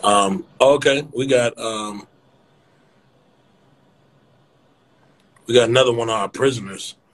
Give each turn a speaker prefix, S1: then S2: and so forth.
S1: Okay, we got another one of our prisoners.